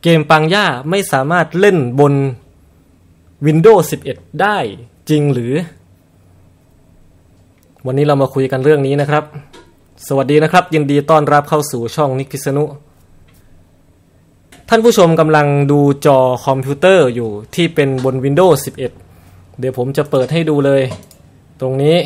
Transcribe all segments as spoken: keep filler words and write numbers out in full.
เกมปังย่าไม่สามารถเล่นบน Windows สิบเอ็ด ได้จริงหรือวันนี้เรามาคุยกันเรื่องนี้นะครับสวัสดีนะครับยินดีต้อนรับเข้าสู่ช่องนิกพิษณุท่านผู้ชมกำลังดูจอคอมพิวเตอร์อยู่ที่เป็นบน Windows สิบเอ็ด เดี๋ยวผมจะเปิดให้ดูเลยตรงนี้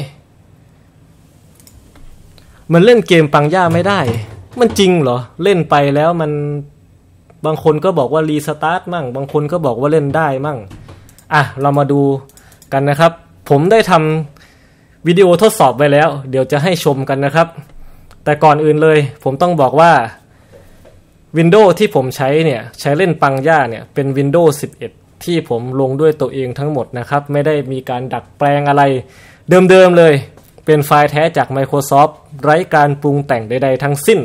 มันเล่นเกมปังย่าไม่ได้มันจริงเหรอเล่นไปแล้วมันบางคนก็บอกว่ารีสตาร์ทมั่งบางคนก็บอกว่าเล่นได้มั่งอ่ะเรามาดูกันนะครับผมได้ทำวิดีโอทดสอบไว้แล้วเดี๋ยวจะให้ชมกันนะครับแต่ก่อนอื่นเลยผมต้องบอกว่า Windows ที่ผมใช้เนี่ยใช้เล่นปังย่าเนี่ยเป็น Windows สิบเอ็ด ที่ผมลงด้วยตัวเองทั้งหมดนะครับไม่ได้มีการดัดแปลงอะไรเดิมๆเลยเป็นไฟล์แท้จาก Microsoft ไร้การปรุงแต่งใดๆทั้งสิ้น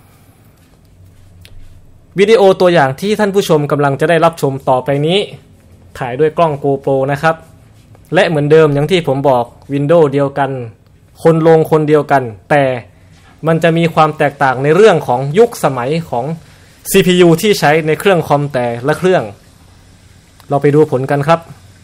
วิดีโอตัวอย่างที่ท่านผู้ชมกำลังจะได้รับชมต่อไปนี้ถ่ายด้วยกล้อง GoPro นะครับและเหมือนเดิมอย่างที่ผมบอก Windows เดียวกันคนลงคนเดียวกันแต่มันจะมีความแตกต่างในเรื่องของยุคสมัยของ ซี พี ยู ที่ใช้ในเครื่องคอมแต่ละเครื่องเราไปดูผลกันครับ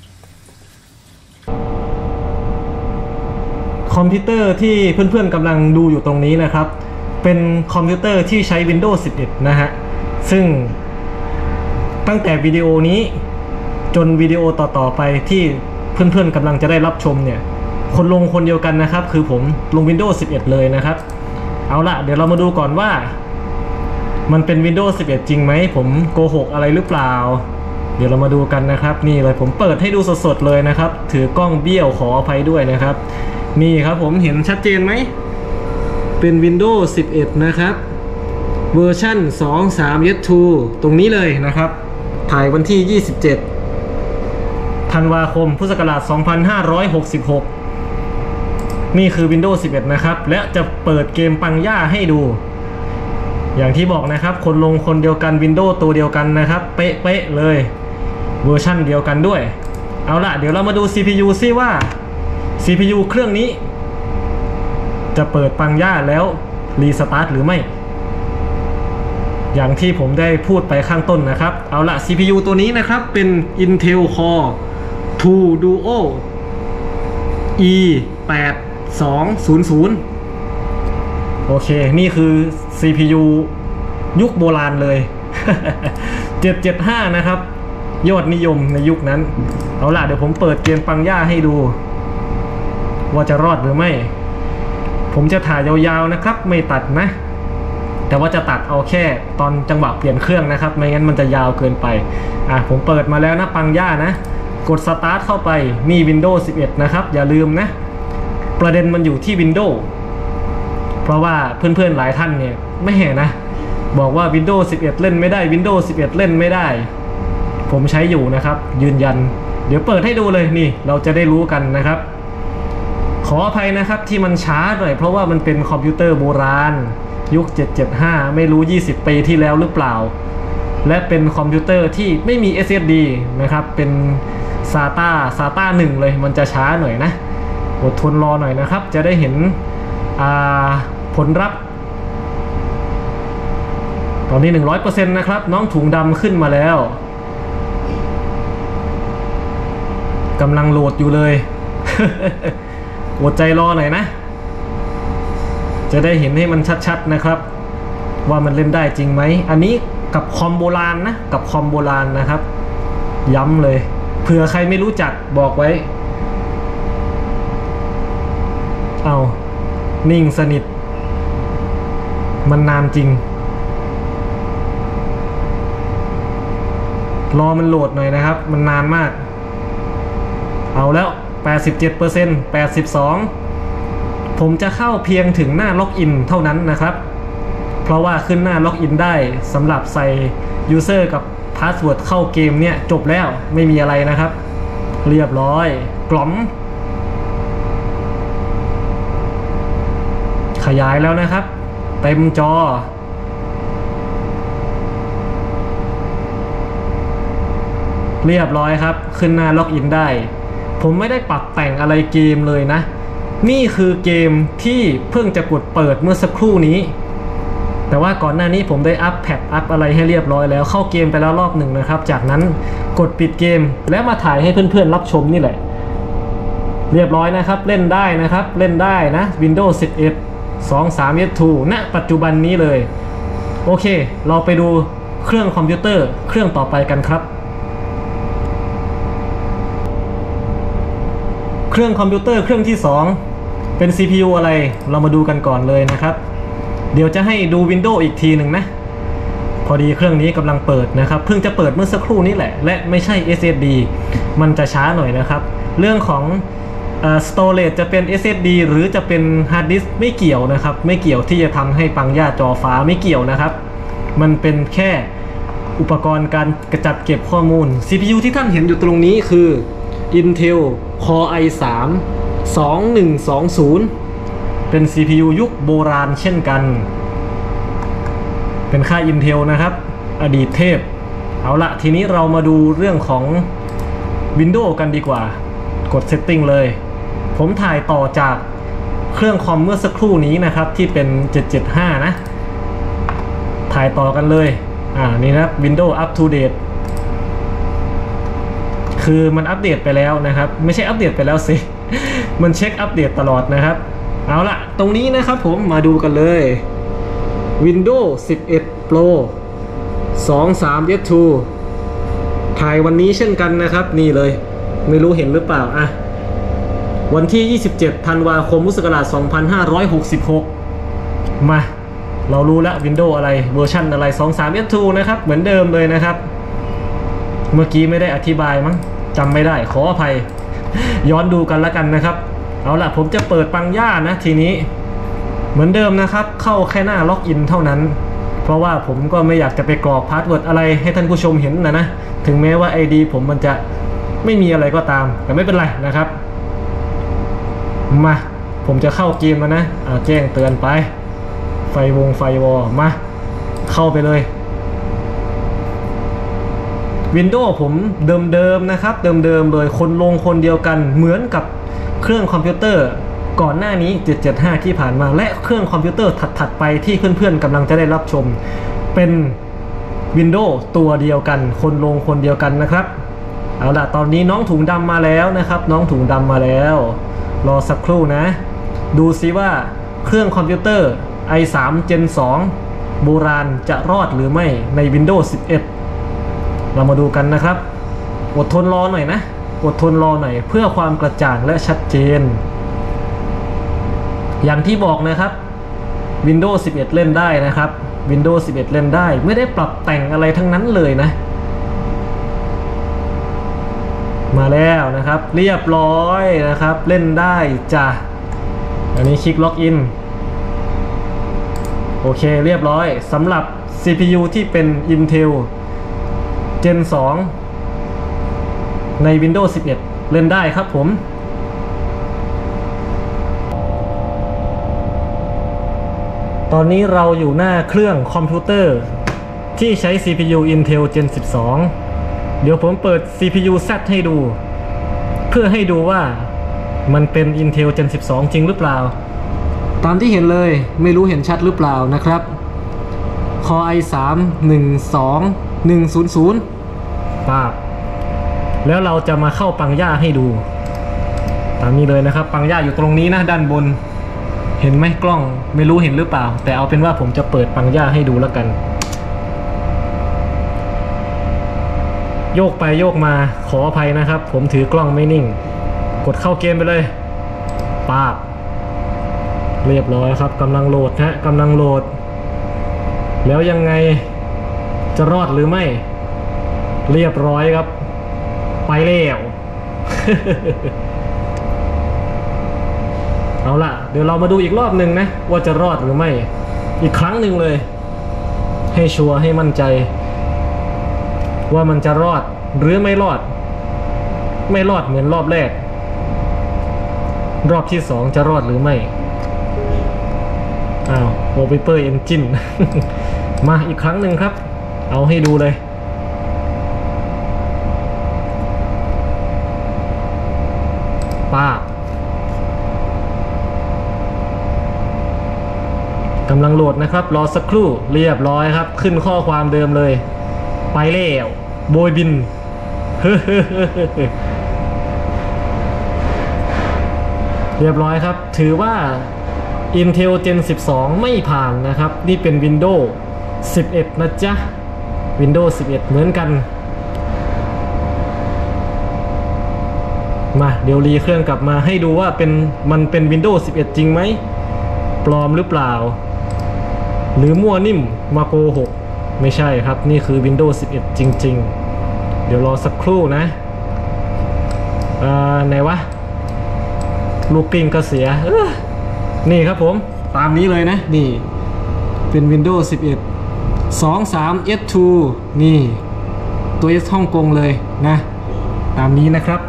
คอมพิวเตอร์ที่เพื่อนๆกำลังดูอยู่ตรงนี้นะครับเป็นคอมพิวเตอร์ที่ใช้ Windows สิบเอ็ด นะฮะซึ่งตั้งแต่วิดีโอนี้จนวิดีโอต่อๆไปที่เพื่อนๆกำลังจะได้รับชมเนี่ยคนลงคนเดียวกันนะครับคือผมลง Windows สิบเอ็ด เลยนะครับเอาละเดี๋ยวเรามาดูก่อนว่ามันเป็น Windows สิบเอ็ด จริงไหมผมโกหกอะไรหรือเปล่าเดี๋ยวเรามาดูกันนะครับนี่เลยผมเปิดให้ดูสดๆเลยนะครับถือกล้องเบี้ยวขออภัยด้วยนะครับนี่ครับผมเห็นชัดเจนไหมเป็น Windows สิบเอ็ด นะครับเวอร์ชันสอง สาม เอส ทู ตรงนี้เลยนะครับถ่ายวันที่ยี่สิบเจ็ดธันวาคมพุทธศักราชสองพันห้าร้อยหกสิบหกนี่คือ Windows สิบเอ็ด นะครับและจะเปิดเกมปังย่าให้ดูอย่างที่บอกนะครับคนลงคนเดียวกัน Windows ตัวเดียวกันนะครับเป๊ะๆเลยเวอร์ชันเดียวกันด้วยเอาล่ะเดี๋ยวเรามาดู ซี พี ยู ซิว่า ซี พี ยู เครื่องนี้จะเปิดปังย่าแล้วรีสตาร์ทหรือไม่อย่างที่ผมได้พูดไปข้างต้นนะครับเอาล่ะ ซี พี ยู ตัวนี้นะครับเป็น Intel Core ทู Duo อี แปด สอง ศูนย์ ศูนย์โอเคนี่คือ ซี พี ยู ยุคโบราณเลย เจ็ดเจ็ดห้านะครับยอดนิยมในยุคนั้นเอาล่ะเดี๋ยวผมเปิดเกมปังย่าให้ดูว่าจะรอดหรือไม่ผมจะถ่ายยาวๆนะครับไม่ตัดนะแต่ว่าจะตัดเอาแค่ตอนจังหวะเปลี่ยนเครื่องนะครับไม่งั้นมันจะยาวเกินไปอ่ะผมเปิดมาแล้วนะปังย่านะกดสตาร์ทเข้าไปนี่ Windows สิบเอ็ด นะครับอย่าลืมนะประเด็นมันอยู่ที่ Windows เพราะว่าเพื่อนๆหลายท่านเนี่ยไม่เห็นนะบอกว่า Windows สิบเอ็ด เล่นไม่ได้ Windows สิบเอ็ด เล่นไม่ได้ผมใช้อยู่นะครับยืนยันเดี๋ยวเปิดให้ดูเลยนี่เราจะได้รู้กันนะครับขออภัยนะครับที่มันช้าหน่อยเพราะว่ามันเป็นคอมพิวเตอร์โบราณยุคเจ็ดเจ็ดห้าไม่รู้ยี่สิบปีที่แล้วหรือเปล่าและเป็นคอมพิวเตอร์ที่ไม่มี เอส เอส ดี นะครับเป็น ซา ที เอ ซา ที เอ หนึ่งเลยมันจะช้าหน่อยนะอดทนรอหน่อยนะครับจะได้เห็นผลลัพธ์ตอนนี้ หนึ่งร้อยเปอร์เซ็นต์ นะครับน้องถุงดำขึ้นมาแล้วกำลังโหลดอยู่เลย อดใจรอหน่อยนะจะได้เห็นให้มันชัดๆนะครับว่ามันเล่นได้จริงไหมอันนี้กับคอมโบราณนะกับคอมโบราณนะครับย้ำเลยเผื่อใครไม่รู้จักบอกไว้เอานิ่งสนิทมันนานจริงรอมันโหลดหน่อยนะครับมันนานมากเอาแล้ว แปดสิบเจ็ดเปอร์เซ็นต์ แปดสิบสองผมจะเข้าเพียงถึงหน้าล็อกอินเท่านั้นนะครับเพราะว่าขึ้นหน้าล็อกอินได้สำหรับใส่ User กับ Password เข้าเกมเนี่ยจบแล้วไม่มีอะไรนะครับเรียบร้อยกล่อมขยายแล้วนะครับเต็มจอเรียบร้อยครับขึ้นหน้าล็อกอินได้ผมไม่ได้ปรับแต่งอะไรเกมเลยนะนี่คือเกมที่เพิ่งจะกดเปิดเมื่อสักครู่นี้แต่ว่าก่อนหน้านี้ผมได้อัพแพทอัพอะไรให้เรียบร้อยแล้วเข้าเกมไปแล้วรอบหนึ่งนะครับจากนั้นกดปิดเกมแล้วมาถ่ายให้เพื่อนๆรับชมนี่แหละเรียบร้อยนะครับเล่นได้นะครับเล่นได้นะ Windows สิบเอ็ด สอง สาม เอส ทู ณ ปัจจุบันนี้เลยโอเคเราไปดูเครื่องคอมพิวเตอร์เครื่องต่อไปกันครับเครื่องคอมพิวเตอร์เครื่องที่สองเป็น ซี พี ยู อะไรเรามาดูกันก่อนเลยนะครับเดี๋ยวจะให้ดู Windows อีกทีหนึ่งนะพอดีเครื่องนี้กำลังเปิดนะครับเพิ่งจะเปิดเมื่อสักครู่นี้แหละและไม่ใช่ เอส เอส ดี มันจะช้าหน่อยนะครับเรื่องของเอ่อ storage จะเป็น เอส เอส ดี หรือจะเป็น hard disk ไม่เกี่ยวนะครับไม่เกี่ยวที่จะทำให้ปังย่าจอฟ้าไม่เกี่ยวนะครับมันเป็นแค่อุปกรณ์การกระจัดเก็บข้อมูล ซี พี ยู ที่ท่านเห็นอยู่ตรงนี้คือ Intel Core ไอ ทรี สองหนึ่งสองศูนย์ เป็น ซี พี ยู ยุคโบราณเช่นกันเป็นค่าย Intel นะครับอดีตเทพเอาละทีนี้เรามาดูเรื่องของ Windows กันดีกว่ากด Setting เลยผมถ่ายต่อจากเครื่องคอมเมื่อสักครู่นี้นะครับที่เป็นเจ็ดเจ็ดห้านะถ่ายต่อกันเลยอ่านี่นะครับ Windows Up to Date คือมันอัปเดตไปแล้วนะครับไม่ใช่อัปเดตไปแล้วสิ มันเช็คอัปเดตตลอดนะครับเอาละตรงนี้นะครับผมมาดูกันเลย Windows สิบเอ็ด Pro สอง สาม เอส ทู ถ่ายวันนี้เช่นกันนะครับนี่เลยไม่รู้เห็นหรือเปล่าอ่ะวันที่ยี่สิบเจ็ดธันวาคมพุทธศักราชสองพันห้าร้อยหกสิบหกมาเรารู้แล้ว Windows อะไรเวอร์ชันอะไรสอง สาม เอส ทู นะครับเหมือนเดิมเลยนะครับเมื่อกี้ไม่ได้อธิบายมั้งจำไม่ได้ขออภัยย้อนดูกันแล้วกันนะครับเอาล่ะผมจะเปิดปังย่านะทีนี้เหมือนเดิมนะครับเข้าแค่หน้าล็อกอินเท่านั้นเพราะว่าผมก็ไม่อยากจะไปกรอกพาสเวิร์ดอะไรให้ท่านผู้ชมเห็นนะนะถึงแม้ว่า ไอ ดี ผมมันจะไม่มีอะไรก็ตามแต่ไม่เป็นไรนะครับมาผมจะเข้าเกมแล้วนะอ่าแจ้งเตือนไปไฟวงไฟวอลมาเข้าไปเลย Windows ผมเดิมๆนะครับเดิมๆเลยคนลงคนเดียวกันเหมือนกับเครื่องคอมพิวเตอร์ก่อนหน้านี้เจ็ดเจ็ดห้าที่ผ่านมาและเครื่องคอมพิวเตอร์ถัดๆไปที่เพื่อนๆกำลังจะได้รับชมเป็น Windows ตัวเดียวกันคนลงคนเดียวกันนะครับเอาล่ะตอนนี้น้องถุงดำมาแล้วนะครับน้องถุงดำมาแล้วรอสักครู่นะดูซิว่าเครื่องคอมพิวเตอร์ ไอ ทรี เจน สอง โบราณจะรอดหรือไม่ใน Windows สิบเอ็ด เรามาดูกันนะครับอดทนรอหน่อยนะอดทนรอหน่อยเพื่อความกระจ่างและชัดเจนอย่างที่บอกนะครับ Windows สิบเอ็ด เล่นได้นะครับ Windows สิบเอ็ด เล่นได้ไม่ได้ปรับแต่งอะไรทั้งนั้นเลยนะมาแล้วนะครับเรียบร้อยนะครับเล่นได้จ้ะอันนี้คลิกล็อกอินโอเคเรียบร้อยสำหรับ ซี พี ยู ที่เป็น Intel Gen สอง ใน Windows สิบเอ็ด เล่นได้ครับผมตอนนี้เราอยู่หน้าเครื่องคอมพิวเตอร์ที่ใช้ ซี พี ยู Intel Gen สิบสอง เดี๋ยวผมเปิด ซี พี ยู Z ให้ดูเพื่อให้ดูว่ามันเป็น Intel Gen สิบสอง จริงหรือเปล่าตามที่เห็นเลยไม่รู้เห็นชัดหรือเปล่านะครับ Core ไอ ทรี หนึ่ง สอง หนึ่ง ศูนย์ ศูนย์ปาบแล้วเราจะมาเข้าปังย่าให้ดูตามนี้เลยนะครับปังย่าอยู่ตรงนี้นะด้านบนเห็นไหมกล้องไม่รู้เห็นหรือเปล่าแต่เอาเป็นว่าผมจะเปิดปังย่าให้ดูแล้วกันโยกไปโยกมาขออภัยนะครับผมถือกล้องไม่นิ่งกดเข้าเกมไปเลยปาบเรียบร้อยครับกำลังโหลดฮะกำลังโหลดแล้วยังไงจะรอดหรือไม่เรียบร้อยครับไปแล้ว เอาล่ะเดี๋ยวเรามาดูอีกรอบหนึ่งนะว่าจะรอดหรือไม่อีกครั้งหนึ่งเลยให้ชัวร์ให้มั่นใจว่ามันจะรอดหรือไม่รอดไม่รอดเหมือนรอบแรกรอบที่สองจะรอดหรือไม่อ้าว Wallpaper Engine มาอีกครั้งหนึ่งครับเอาให้ดูเลยป้ากำลังโหลดนะครับรอสักครู่เรียบร้อยครับขึ้นข้อความเดิมเลยไปแล้วโบยบิน เรียบร้อยครับถือว่า Intel Gen สิบสองไม่ผ่านนะครับนี่เป็น Windows สิบเอ็ดนะจ๊ะ Windows สิบเอ็ดเหมือนกันมาเดี๋ยวรีเครื่องกลับมาให้ดูว่าเป็นมันเป็น Windows สิบเอ็ดจริงไหมปลอมหรือเปล่าหรือมั่วนิ่มมาโกหกไม่ใช่ครับนี่คือ Windows สิบเอ็ดจริงๆเดี๋ยวรอสักครู่นะอ่าไหนวะลูกกิ้งก็เสียนี่ครับผมตามนี้เลยนะนี่เป็น Windows สิบเอ็ด สอง สาม เอส ทู นี่ตัว S ฮ่องกงเลยนะตามนี้นะครับ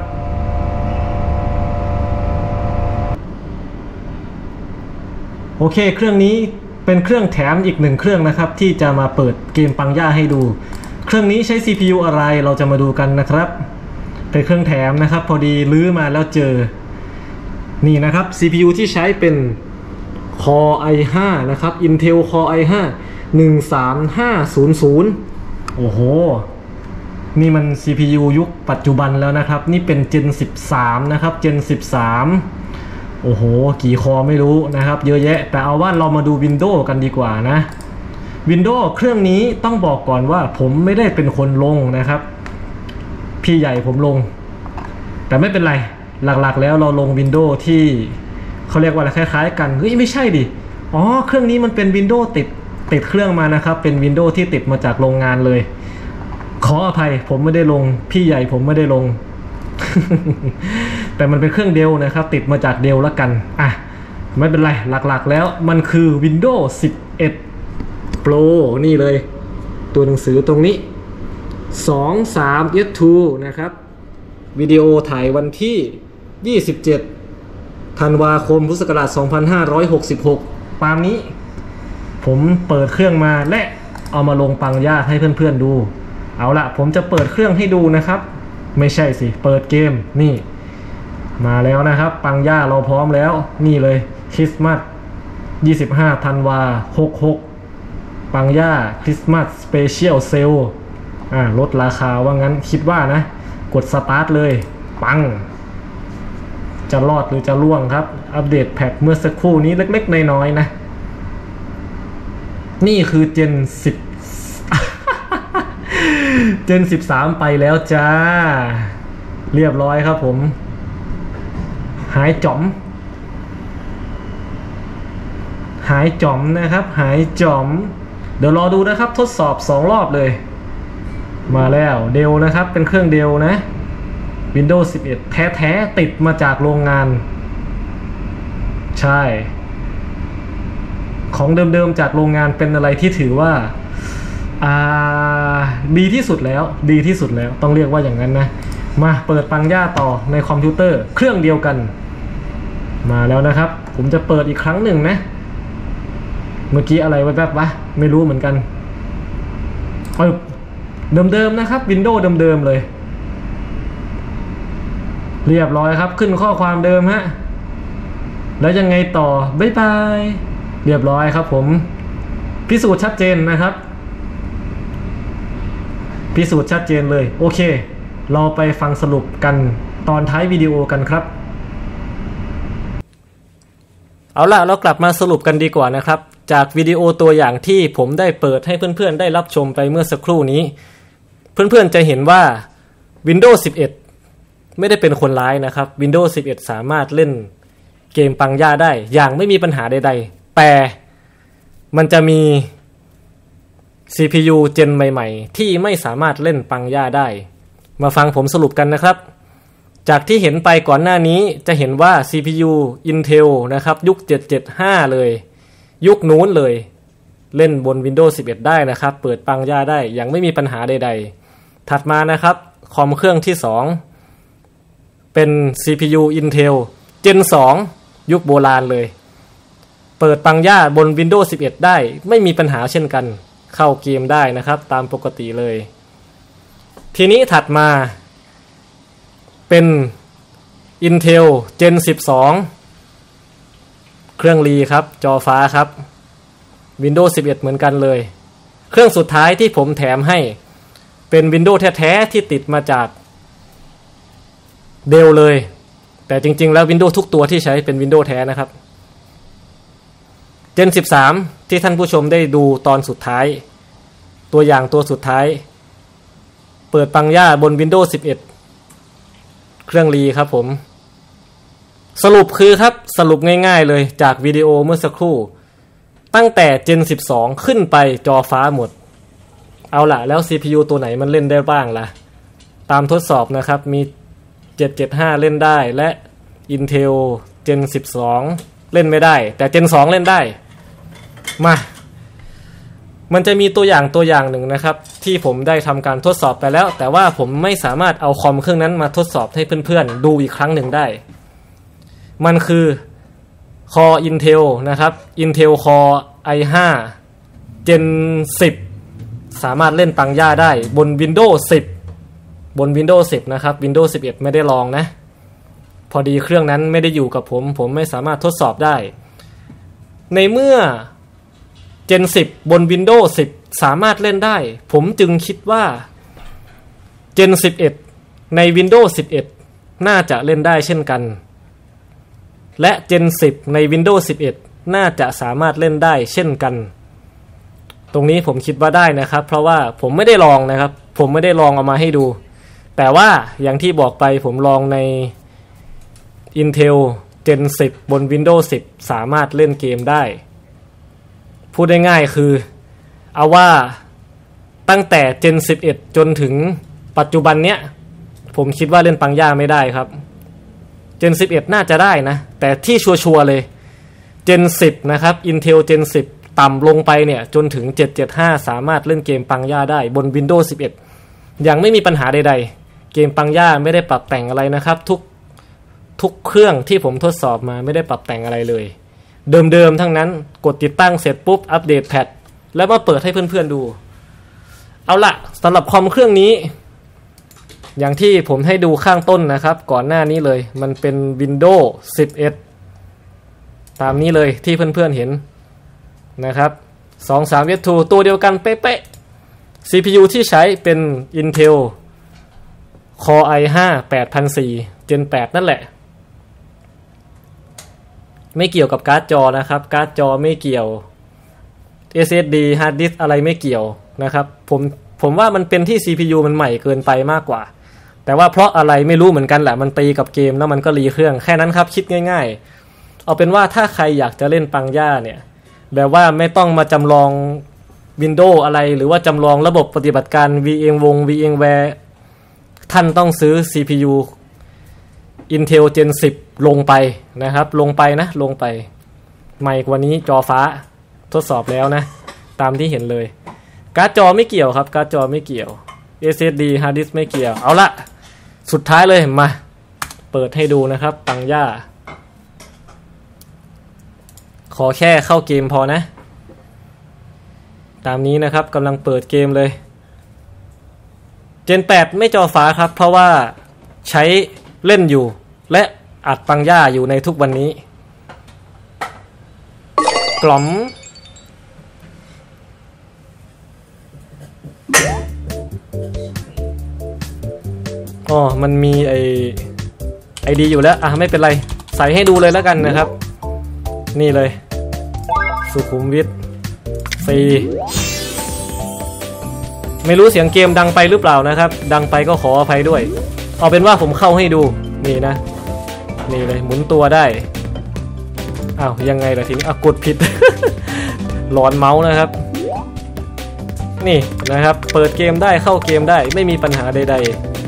โอเคเครื่องนี้เป็นเครื่องแถมอีกหนึ่งเครื่องนะครับที่จะมาเปิดเกมปังย่าให้ดูเครื่องนี้ใช้ ซี พี ยู อะไรเราจะมาดูกันนะครับเป็นเครื่องแถมนะครับพอดีลื้อมาแล้วเจอนี่นะครับ ซี พี ยู ที่ใช้เป็น Core ไอ ไฟว์ นะครับ Intel Core ไอ ไฟว์ หนึ่ง สาม ห้า ศูนย์ ศูนย์โอ้โหนี่มัน ซี พี ยู ยุคปัจจุบันแล้วนะครับนี่เป็น Gen สิบสามนะครับ Gen สิบสามโอ้โหกี่คอไม่รู้นะครับเยอะแยะแต่เอาว่าเรามาดู Windows กันดีกว่านะ Windows เครื่องนี้ต้องบอกก่อนว่าผมไม่ได้เป็นคนลงนะครับพี่ใหญ่ผมลงแต่ไม่เป็นไรหลักๆแล้วเราลง Windows ที่เขาเรียกว่าอะไรคล้ายๆกันเฮ้ยไม่ใช่ดิอ๋อเครื่องนี้มันเป็น Windows ติดติดเครื่องมานะครับเป็น Windows ที่ติดมาจากโรงงานเลยขออภัยผมไม่ได้ลงพี่ใหญ่ผมไม่ได้ลง แต่มันเป็นเครื่องเดลนะครับติดมาจากเดลแล้วกันอ่ะไม่เป็นไรหลักๆแล้วมันคือ Windows สิบเอ็ด Pro นี่เลยตัวหนังสือตรงนี้ สอง สาม เอส ทู นะครับวิดีโอถ่ายวันที่ยี่สิบเจ็ดธันวาคมพุทธศักราชสองพันห้าร้อยหกสิบหกตามนี้ผมเปิดเครื่องมาและเอามาลงปังย่าให้เพื่อนๆดูเอาละผมจะเปิดเครื่องให้ดูนะครับไม่ใช่สิเปิดเกมนี่มาแล้วนะครับปังย่าเราพร้อมแล้วนี่เลยคริสต์มาสยี่สิบห้าธันวาหกหกปังย่าคริสต์มาสสเปเชียลเซลอ่าลดราคาว่างั้นคิดว่านะกดสตาร์ทเลยปังจะรอดหรือจะล่วงครับอัปเดตแพทเมื่อสักครู่นี้เล็กๆน้อยๆนะนี่คือ Gen สิบ Gen สิบสามไปแล้วจ้าเรียบร้อยครับผมหายจ๋อมหายจ๋อมนะครับหายจ๋อมเดี๋ยวรอดูนะครับทดสอบสองรอบเลยมาแล้วเดลนะครับเป็นเครื่องเดลนะ Windows สิบเอ็ดแท้ๆติดมาจากโรงงานใช่ของเดิมๆจากโรงงานเป็นอะไรที่ถือว่าอ่าดีที่สุดแล้วดีที่สุดแล้วต้องเรียกว่าอย่างนั้นนะมาเปิดปังย่าต่อในคอมพิวเตอร์เครื่องเดียวกันมาแล้วนะครับผมจะเปิดอีกครั้งหนึ่งนะเมื่อกี้อะไรแวบๆวะไม่รู้เหมือนกันปึ๊บเดิมๆนะครับ Windows เดิมๆเลยเรียบร้อยครับขึ้นข้อความเดิมฮะแล้วยังไงต่อบ๊ายบายเรียบร้อยครับผมพิสูจน์ชัดเจนนะครับพิสูจน์ชัดเจนเลยโอเคเราไปฟังสรุปกันตอนท้ายวิดีโอกันครับเอาล่ะเรากลับมาสรุปกันดีกว่านะครับจากวิดีโอตัวอย่างที่ผมได้เปิดให้เพื่อนๆได้รับชมไปเมื่อสักครู่นี้เพื่อนๆจะเห็นว่า Windows สิบเอ็ดไม่ได้เป็นคนร้ายนะครับ Windows สิบเอ็ดสามารถเล่นเกมปังย่าได้อย่างไม่มีปัญหาใดๆแต่มันจะมี ซี พี ยู Gen ใหม่ๆที่ไม่สามารถเล่นปังย่าได้มาฟังผมสรุปกันนะครับจากที่เห็นไปก่อนหน้านี้จะเห็นว่า ซี พี ยู Intel นะครับยุคเจ็ดเจ็ดห้าเลยยุคนู้นเลยเล่นบน Windows สิบเอ็ดได้นะครับเปิดปังย่าได้อย่างไม่มีปัญหาใดๆถัดมานะครับคอมเครื่องที่สองเป็น ซี พี ยู Intel Gen สองยุคโบราณเลยเปิดปังย่าบน Windows สิบเอ็ดได้ไม่มีปัญหาเช่นกันเข้าเกมได้นะครับตามปกติเลยทีนี้ถัดมาเป็น Intel Gen สิบสองเครื่องรีครับจอฟ้าครับ Windows สิบเอ็ดเหมือนกันเลยเครื่องสุดท้ายที่ผมแถมให้เป็น Windows แท้ๆที่ติดมาจาก Dell เลยแต่จริงๆแล้ว Windows ทุกตัวที่ใช้เป็น Windows แท้นะครับ Gen สิบสามที่ท่านผู้ชมได้ดูตอนสุดท้ายตัวอย่างตัวสุดท้ายเปิดปังย่าบน Windows สิบเอ็ดเครื่องรีครับผมสรุปคือครับสรุปง่ายๆเลยจากวิดีโอเมื่อสักครู่ตั้งแต่ Gen สิบสองขึ้นไปจอฟ้าหมดเอาล่ะแล้ว ซี พี ยู ตัวไหนมันเล่นได้บ้างล่ะตามทดสอบนะครับมีเจ็ดเจ็ดห้าเล่นได้และ Intel Gen สิบสองเล่นไม่ได้แต่ Gen สองเล่นได้มามันจะมีตัวอย่างตัวอย่างหนึ่งนะครับที่ผมได้ทำการทดสอบไปแล้วแต่ว่าผมไม่สามารถเอาคอมเครื่องนั้นมาทดสอบให้เพื่อนๆดูอีกครั้งหนึ่งได้มันคือ Core Intel นะครับ Intel Core ไอ ไฟว์ Gen สิบสามารถเล่นปังย่าได้บน Windows สิบบน Windows สิบนะครับ Windows สิบเอ็ดไม่ได้ลองนะพอดีเครื่องนั้นไม่ได้อยู่กับผมผมไม่สามารถทดสอบได้ในเมื่อ Gen สิบบน Windows สิบสามารถเล่นได้ผมจึงคิดว่า Gen สิบเอ็ดใน Windows สิบเอ็ดน่าจะเล่นได้เช่นกันและ Gen สิบใน Windows สิบเอ็ดน่าจะสามารถเล่นได้เช่นกันตรงนี้ผมคิดว่าได้นะครับเพราะว่าผมไม่ได้ลองนะครับผมไม่ได้ลองเอามาให้ดูแต่ว่าอย่างที่บอกไปผมลองใน Intel Gen สิบบน Windows สิบสามารถเล่นเกมได้พูดง่ายๆคือเอาว่าตั้งแต่ Gen สิบเอ็ดจนถึงปัจจุบันเนี้ยผมคิดว่าเล่นปังย่าไม่ได้ครับ Gen สิบเอ็ดน่าจะได้นะแต่ที่ชัวร์ๆเลย Gen สิบนะครับ Intel Gen สิบต่ำลงไปเนี่ยจนถึงเจ็ดเจ็ดห้าสามารถเล่นเกมปังย่าได้บน Windows สิบเอ็ดยังไม่มีปัญหาใดๆเกมปังย่าไม่ได้ปรับแต่งอะไรนะครับทุกทุกเครื่องที่ผมทดสอบมาไม่ได้ปรับแต่งอะไรเลยเดิมๆทั้งนั้นกดติดตั้งเสร็จปุ๊บอัปเดตแพทแล้วมาเปิดให้เพื่อนๆดูเอาละสำหรับคอมเครื่องนี้อย่างที่ผมให้ดูข้างต้นนะครับก่อนหน้านี้เลยมันเป็น Windows สิบเอ็ดตามนี้เลยที่เพื่อนๆเห็นนะครับสอง สาม เอส ทู ตัวเดียวกันเป๊ะๆ ซี พี ยู ที่ใช้เป็น Intel Core ไอ ไฟว์ แปดพันสี่ร้อย Gen แปดนั่นแหละไม่เกี่ยวกับการ์ดจอนะครับการ์ดจอไม่เกี่ยว เอส เอส ดี Hard Disk อะไรไม่เกี่ยวนะครับผมผมว่ามันเป็นที่ ซี พี ยู มันใหม่เกินไปมากกว่าแต่ว่าเพราะอะไรไม่รู้เหมือนกันแหละมันตีกับเกมแล้วมันก็รีเครื่องแค่นั้นครับคิดง่ายๆเอาเป็นว่าถ้าใครอยากจะเล่นปังย่าเนี่ยแบบว่าไม่ต้องมาจำลอง Windows อะไรหรือว่าจำลองระบบปฏิบัติการ VMware VMware ท่านต้องซื้อ ซี พี ยู Intel Gen สิบลงไปนะครับลงไปนะลงไปใหม่กว่านี้จอฟ้าทดสอบแล้วนะตามที่เห็นเลยการ์ดจอไม่เกี่ยวครับการ์ดจอไม่เกี่ยว เอส เอส ดี Hard Disk ไม่เกี่ยวเอาละสุดท้ายเลยมาเปิดให้ดูนะครับปังย่าขอแค่เข้าเกมพอนะตามนี้นะครับกำลังเปิดเกมเลย Gen แปดไม่จอฟ้าครับเพราะว่าใช้เล่นอยู่และอัดปังย่าอยู่ในทุกวันนี้กล่อมอ๋อมันมีไอไอดีอยู่แล้วอ่ะไม่เป็นไรใส่ให้ดูเลยแล้วกันนะครับนี่เลยสุขุมวิทสี่ไม่รู้เสียงเกมดังไปหรือเปล่านะครับดังไปก็ขออภัยด้วยเอาเป็นว่าผมเข้าให้ดูนี่นะนี่เลยหมุนตัวได้อ้าวยังไงล่ะทีนี้อ่ะกดผิด หลอนเมาส์นะครับนี่นะครับเปิดเกมได้เข้าเกมได้ไม่มีปัญหาใด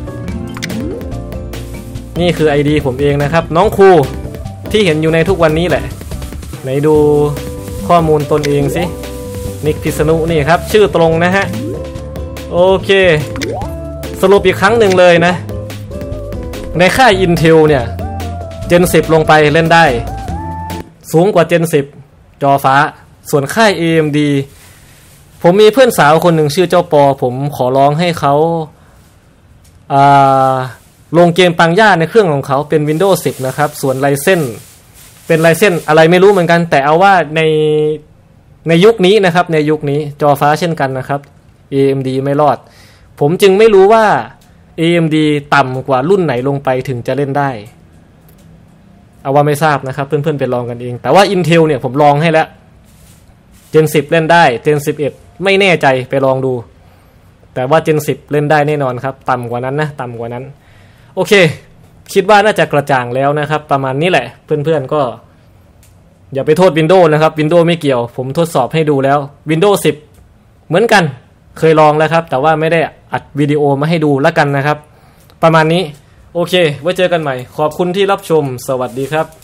ๆนี่คือ ไอ ดี ผมเองนะครับน้องครูที่เห็นอยู่ในทุกวันนี้แหละไหนดูข้อมูลตนเองสินิกพิษณุนี่ครับชื่อตรงนะฮะโอเคสรุปอีกครั้งหนึ่งเลยนะในค่าย Intel เนี่ย Gen สิบลงไปเล่นได้สูงกว่า Gen สิบจอฟ้าส่วนค่าย เอ เอ็ม ดี ผมมีเพื่อนสาวคนหนึ่งชื่อเจ้าปอผมขอร้องให้เขาอ่าลงเกมปังย่าในเครื่องของเขาเป็น Windows สิบนะครับส่วน Ryzen เป็น Ryzen อะไรไม่รู้เหมือนกันแต่เอาว่าในในยุคนี้นะครับในยุคนี้จอฟ้าเช่นกันนะครับ เอ เอ็ม ดี ไม่รอดผมจึงไม่รู้ว่า เอ เอ็ม ดี ต่ำกว่ารุ่นไหนลงไปถึงจะเล่นได้เอาว่าไม่ทราบนะครับเพื่อนๆไปลองกันเองแต่ว่า Intel เนี่ยผมลองให้แล้ว Gen สิบเล่นได้ Gen สิบเอ็ดไม่แน่ใจไปลองดูแต่ว่า Gen สิบเล่นได้แน่นอนครับต่ำกว่านั้นนะต่ำกว่านั้นโอเคคิดว่าน่าจะกระจ่างแล้วนะครับประมาณนี้แหละเพื่อนๆก็อย่าไปโทษ Windows นะครับ Windows ไม่เกี่ยวผมทดสอบให้ดูแล้ว Windows สิบเหมือนกันเคยลองแล้วครับแต่ว่าไม่ได้อัดวิดีโอมาให้ดูแล้วกันนะครับประมาณนี้โอเคไว้เจอกันใหม่ขอบคุณที่รับชมสวัสดีครับ